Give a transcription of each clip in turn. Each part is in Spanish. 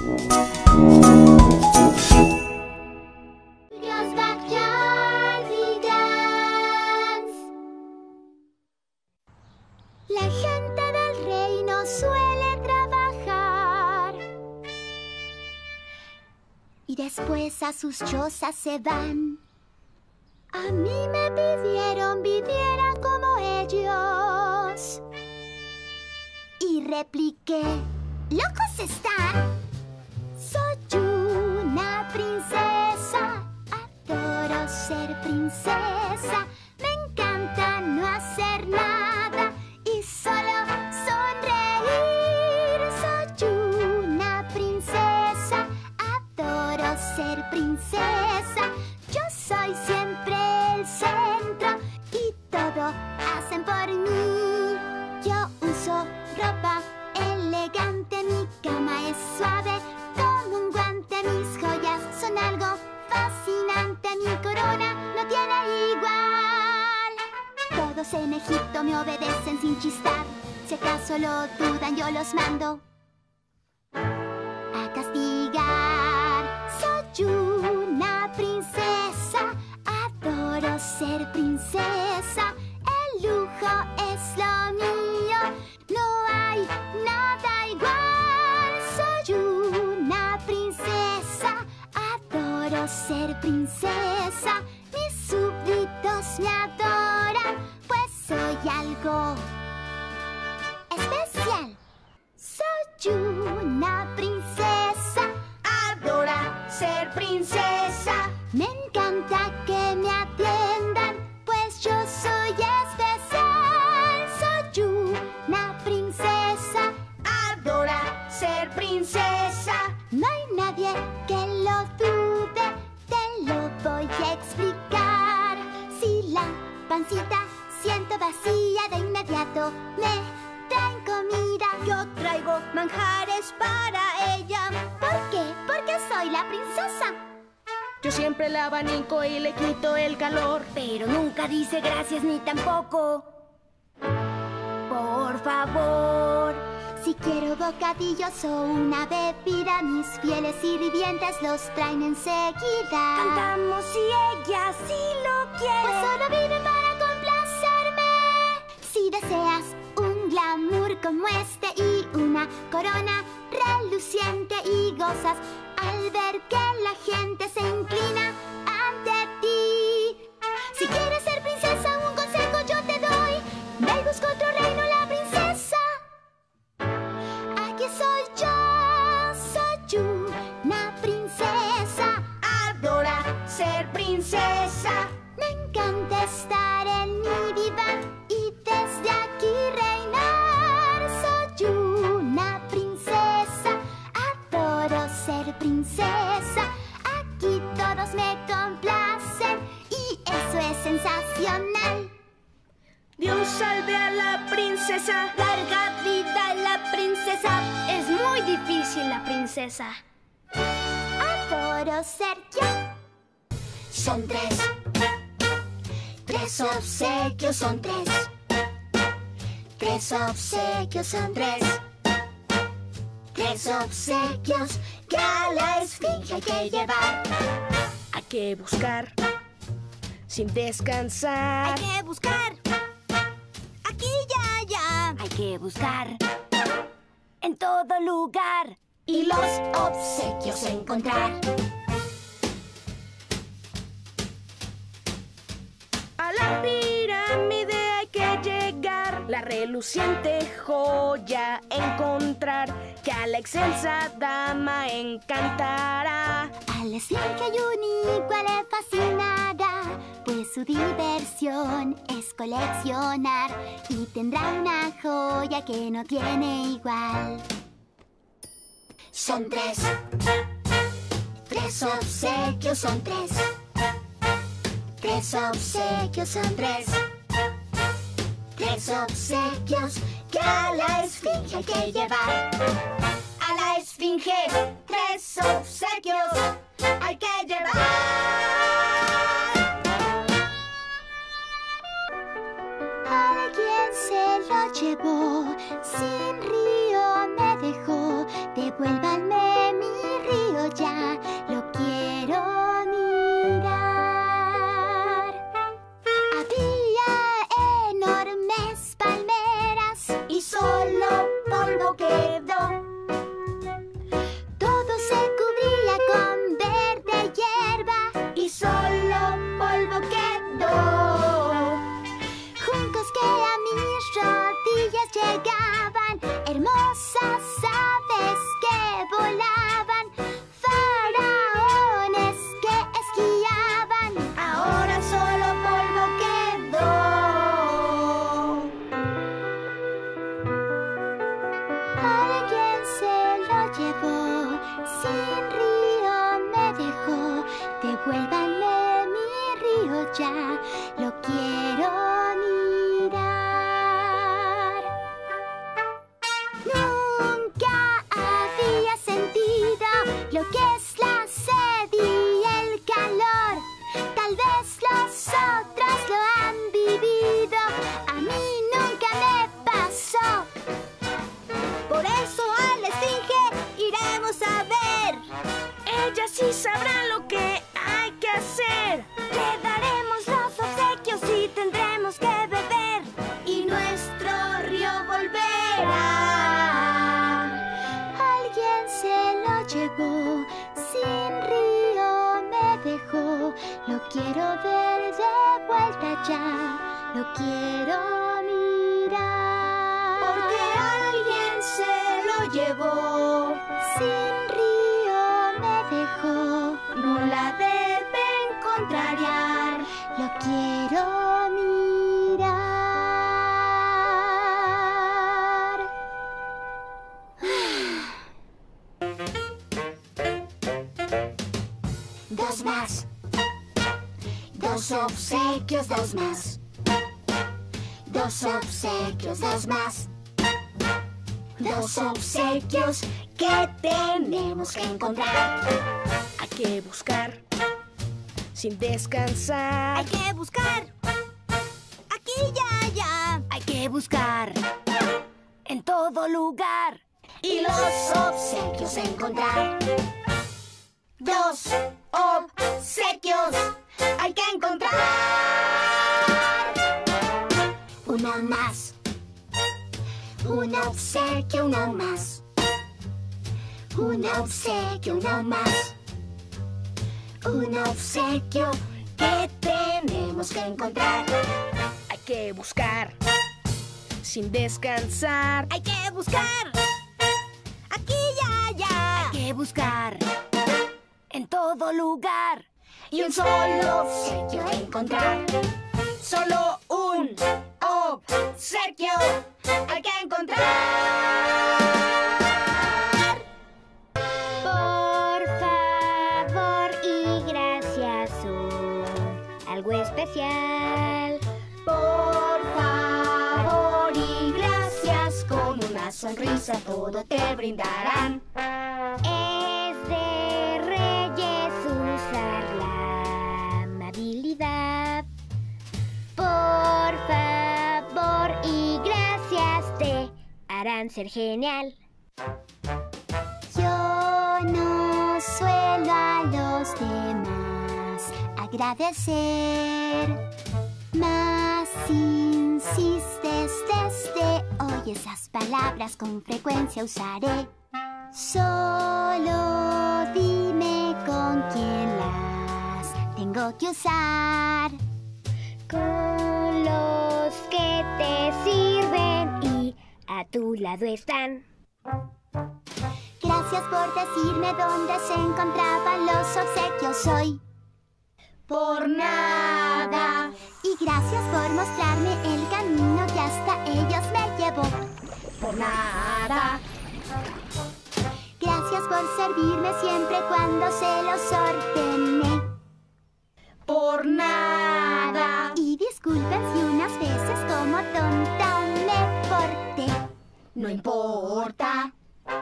La gente del reino suele trabajar y después a sus chozas se van. A mí me pidieron viviera como ellos y repliqué, ¿locos están? Soy una princesa, adoro ser princesa. Me encanta no hacer nada y solo sonreír. Soy una princesa, adoro ser princesa. Yo soy siempre el centro y todo hacen por mí. Yo uso ropa elegante, mi cama es suave como un guante. Mis joyas son algo fascinante, mi corona no tiene igual. Todos en Egipto me obedecen sin chistar. Si acaso lo dudan, yo los mando a castigar. Soy una princesa, adoro ser princesa. El lujo es lo mío, no hay nada igual. Soy una princesa, adoro ser princesa. Mis súbditos me adoran, pues soy algo especial. Soy una princesa, adora ser princesa. Me encanta que me atiendan, pues yo soy especial. Soy una princesa, adora ser princesa. No hay nadie que lo dude, te lo voy a explicar. Si la pancita siento vacía, de inmediato me traen comida. Yo traigo manjares para ella. ¿Por qué? Porque soy la princesa. Yo siempre la abanico y le quito el calor, Pero nunca dice gracias ni tampoco por favor. Si quiero bocadillos o una bebida, mis fieles sirvientes los traen enseguida. Cantamos y ella sí lo quiere. Pues solo viven para complacerme. Si deseas un glamour como este y una corona reluciente y gozas al ver que la gente se inclina ante ti. Si quieres ser princesa, un consejo yo te doy. Ve y busca otro reino, la princesa. Aquí soy una princesa. Adora ser princesa. Me encanta estar en mi diván y desde aquí reinar. Soy una princesa, adoro ser princesa. Aquí todos me complacen y eso es sensacional. Dios salve a la princesa. Larga vida a la princesa. Es muy difícil la princesa. Adoro ser yo. Son tres obsequios, son tres. Tres obsequios, son tres. Tres obsequios que a la esfinge hay que llevar. Hay que buscar sin descansar. Hay que buscar. Aquí y allá. Hay que buscar en todo lugar. Y los obsequios encontrar. A la pirámide hay que llegar, la reluciente joya encontrar, que a la excelsa dama encantará. A la esfinge uníqua le fascinará, pues su diversión es coleccionar y tendrá una joya que no tiene igual. Son tres obsequios, son tres. Tres obsequios, son tres. Tres obsequios que a la esfinge hay que llevar. A la esfinge, tres obsequios hay que llevar. Alguien se lo llevó, sin río me dejó. Devuélvanme mi río ya, lo quiero mirar. Había enormes palmeras y solo polvo quedó. Todo se cubría con verde hierba Y solo polvo quedó. juncos que a mis rodillas llegaban, hermosas aves que volaban, faraones que esquiaban. Ahora solo polvo quedó. Alguien se lo llevó, sin río me dejó. Devuélvanme mi río ya, lo quiero mirar. Nunca había sentido lo que es la sed y el calor. Tal vez los otros lo han vivido, a mí nunca me pasó. Por eso a la esfinge iremos a ver. Ella sí sabrá lo que hay que hacer. Le daremos los obsequios y tendremos que beber. Y nuestro río volverá. Alguien se lo llevó, sin río me dejó. Lo quiero ver de vuelta ya, lo quiero mirar. Porque alguien se lo llevó. Sin río me dejó, No la deben contrariar. lo quiero mirar. Dos más. Dos obsequios, dos más. Dos obsequios, dos más. Dos obsequios que tenemos que encontrar. Hay que buscar sin descansar. Hay que buscar. Aquí ya, ya. Hay que buscar. En todo lugar. Y los obsequios encontrar. Dos obsequios hay que encontrar. Uno más. Un obsequio, uno más. Un obsequio, uno más. Un obsequio que tenemos que encontrar. Hay que buscar sin descansar. Hay que buscar. Aquí ya, ya. Hay que buscar. En todo lugar. Y un solo obsequio encontrar. Solo un obsequio hay que encontrar. Por favor y gracias son algo especial. Por favor y gracias, con una sonrisa todo te brindarán. Es de reyes usar la amabilidad. Por favor y gracias te harán ser genial. Yo no suelo a los demás agradecer, mas insistes desde hoy esas palabras con frecuencia usaré. Solo dime con quién las tengo que usar. Con los que te sirven y a tu lado están. Gracias por decirme dónde se encontraban los obsequios hoy. Por nada. Y gracias por mostrarme el camino que hasta ellos me llevó. Por nada. Gracias por servirme siempre cuando se los ordené. Por nada. Y disculpen si unas veces como tonta me porté. No importa.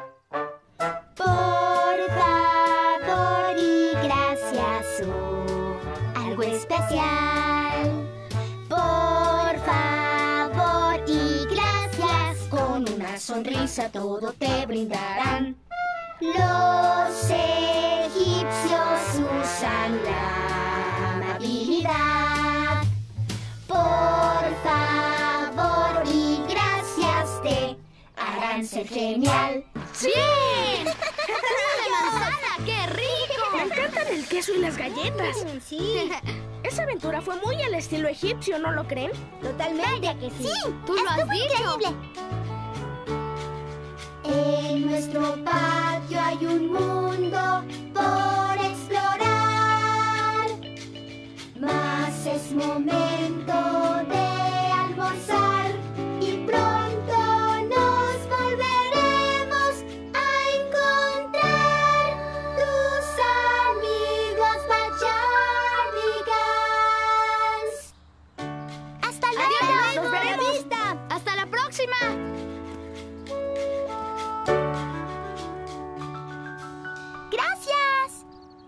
Por favor y gracias, algo especial. Por favor y gracias, Con una sonrisa todo te brindarán. lo sé podrán ser genial. ¡Sí! ¡De manzana! ¡Qué Me rico! encantan el queso y las galletas. Sí, Esa aventura fue muy al estilo egipcio, ¿no lo creen? totalmente que sí. Tú lo has dicho. Increíble. En nuestro patio hay un mundo por explorar. Mas es momento de almorzar y pronto nos volveremos a encontrar. Tus amigos Bachardigans. Hasta luego. Nos veremos. Hasta la próxima. Gracias.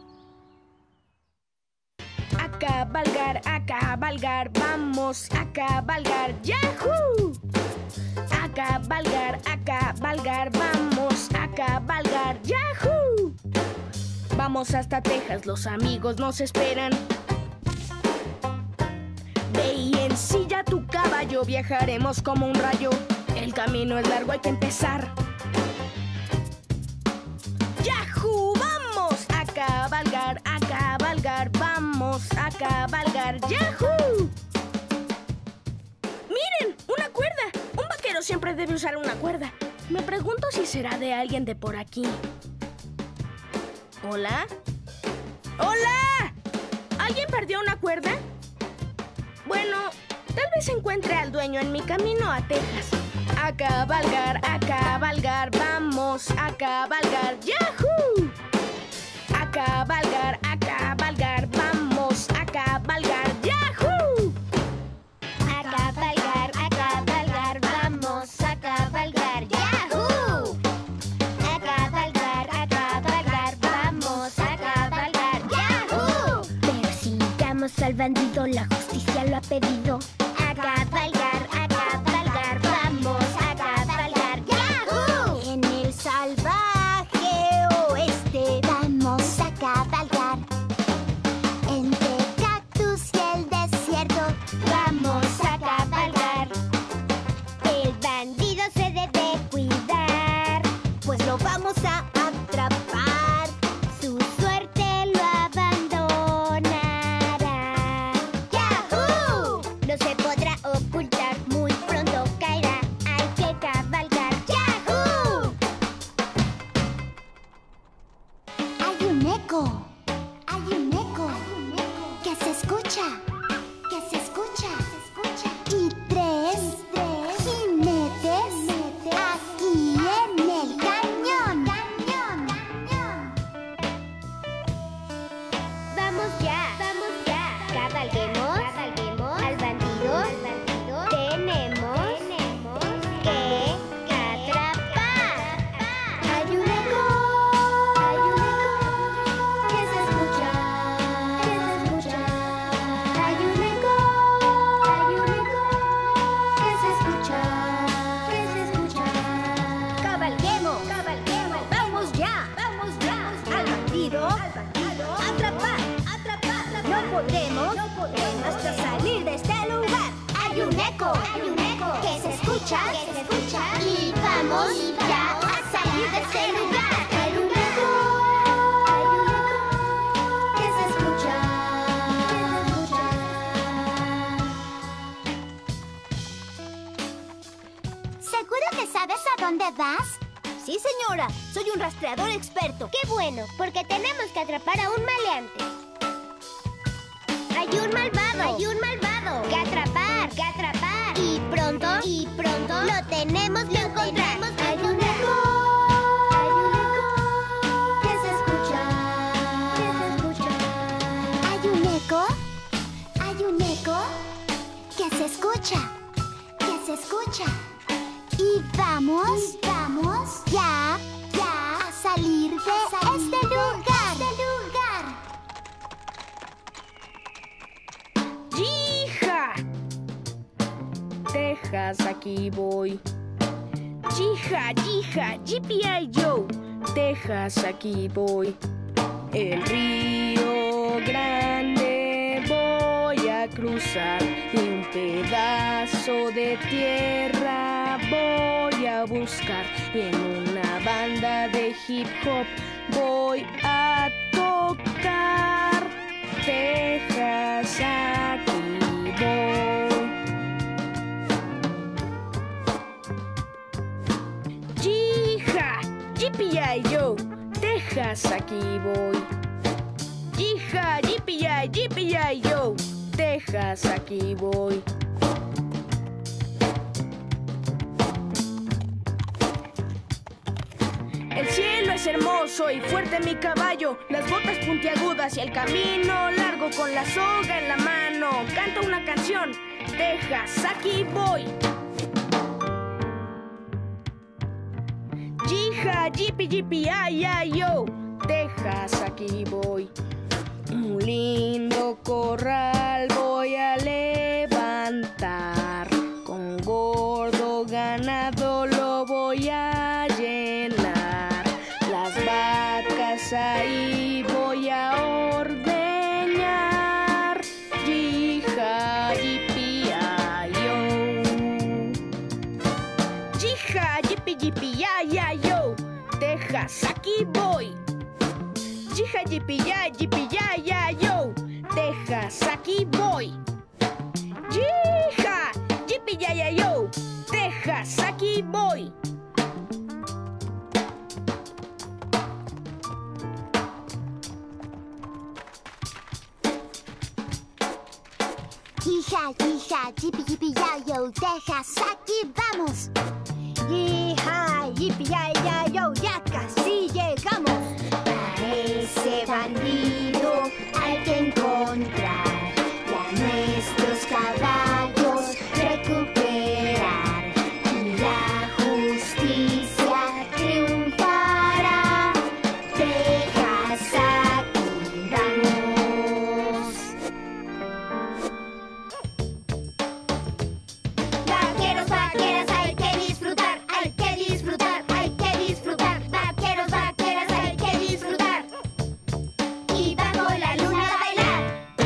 A cabalgar, vamos a cabalgar, ¡yahoo! A cabalgar, vamos a cabalgar, ¡yahoo! Vamos hasta Texas, los amigos nos esperan. Ve y ensilla tu caballo, viajaremos como un rayo. El camino es largo, hay que empezar. ¡Yahoo! ¡Vamos a cabalgar, vamos a cabalgar! ¡Yahoo! ¡Miren! ¡Una cuerda! Un vaquero siempre debe usar una cuerda. Me pregunto si será de alguien de por aquí. ¿Hola? ¡Hola! ¿Alguien perdió una cuerda? Bueno, tal vez encuentre al dueño en mi camino a Texas. A cabalgar, vamos a cabalgar, ¡yahoo! A cabalgar, vamos a cabalgar, ¡yahoo! A cabalgar, vamos a cabalgar, ¡yahoo! A cabalgar, vamos a cabalgar, ¡yahoo! Persigamos al bandido, la justicia lo ha pedido. A cabalgar, vamos a cabalgar, ¡yahoo! En el salvaje oeste Vamos a cabalgar entre cactus y el desierto. Vamos a cabalgar. el bandido se debe cuidar, Pues lo vamos a atrapar. su suerte lo abandonará. ¡Yahoo! No se podrá ocultar, muy pronto caerá. Hay que cabalgar. ¡Yahoo! Hay un eco. Que se escucha. Y tres jinetes aquí en el cañón. Vamos ya. Cabalguemos al bandido. Tenemos que atrapar. Hay un eco que se escucha. Hay un eco que se escucha. Cabalguemos. Vamos ya. Al bandido. Atrapar. No podemos hasta salir de este lugar. Hay un eco que se escucha. Y vamos ya a salir de este lugar. Hay un eco que se escucha. ¿Seguro que sabes a dónde vas? Sí, señora. Soy un rastreador experto. ¡Qué bueno! Porque tenemos que atrapar a un maleante. Hay un malvado que atrapar. Y pronto lo tenemos que encontrar. Hay un eco que se escucha. Hay un eco que se escucha. Y vamos ya a salir de este lugar. ¡Yija! Texas, aquí voy. Yija, Yippee Joe. Texas, aquí voy. El río Grande voy a cruzar y un pedazo de tierra voy a buscar. Y en una banda de hip hop voy a tocar. Texas, aquí voy. Yija, yippee-yi-yo, Texas, aquí voy. Yija, yippee-yi-yo, Texas, aquí voy. El cielo es hermoso y fuerte mi caballo, las botas puntiagudas y el camino largo con la soga en la mano. Canto una canción, Texas, aquí voy. Yija, yippee-yi-yo, Texas, aquí voy. Un lindo corral voy a levantar, con gordo ganado lo voy a llenar. Las vacas ahí voy a ordeñar. Yija, yippee-yi-yo. Yija, yippee-yi-yo, Texas, aquí voy. Yija, yippee-yi-yo, Texas, aquí voy. Yija, yippee-yi-yo, Texas, aquí voy. Yija, yija, yippee-yi-yo, Texas, aquí vamos. Yija, yippee-yi-yo, ya casi llegamos. A ese bandido hay que encontrar y a nuestros caballos recuperar. Y la justicia triunfará. Texas, aquí vamos. Vaqueros, vaqueras, hay que disfrutar, hay que disfrutar, hay que disfrutar. Vaqueros, vaqueras, hay que disfrutar. Y bajo la luna a bailar.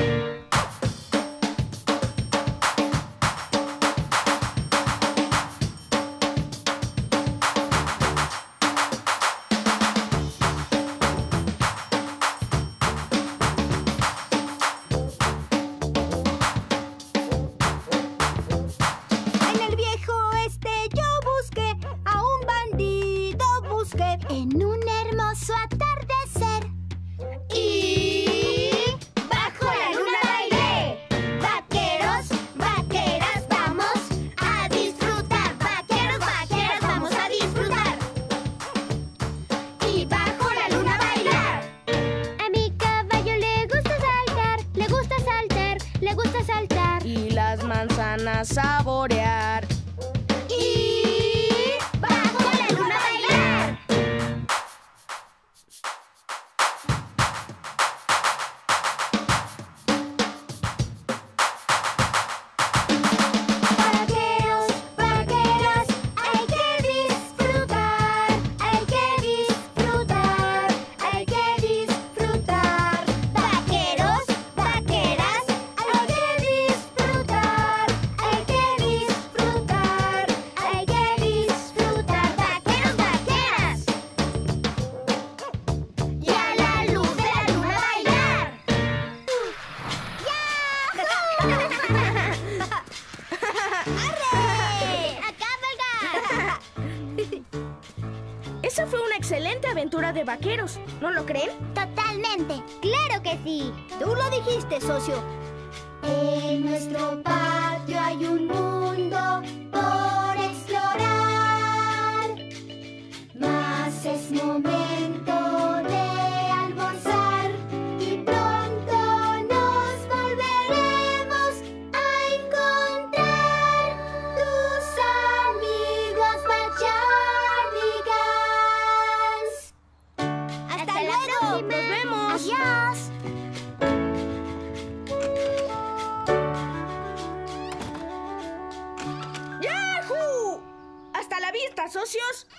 En el viejo oeste yo busqué a un bandido, busqué. En un hermoso atardecer Y bajo la luna bailé. Vaqueros, vaqueras, vamos a disfrutar. Vaqueros, vaqueras, vamos a disfrutar. Y bajo la luna bailar. A mi caballo le gusta saltar, le gusta saltar, le gusta saltar. Y las manzanas saborear. Y bajo la luna bailar. Vaqueros, vaqueras, hay que disfrutar, hay que disfrutar, hay que disfrutar. Vaqueros, vaqueras, hay que disfrutar, hay que disfrutar, hay que disfrutar. Vaqueros, vaqueras. Y a la luz de la luna bailar. ¡Arre! ¡A cabalgar! Esa fue una excelente aventura de vaqueros, ¿no lo creen? Totalmente, claro que sí. tú lo dijiste, socio. En nuestro patio hay un mundo por explorar. Mas es momento de almorzar y pronto nos volveremos a encontrar. Tus amigos Bachardigans. ¡Hasta luego! ¡Nos vemos! Adiós. ¡Yahoo! ¡Hasta la vista, socios!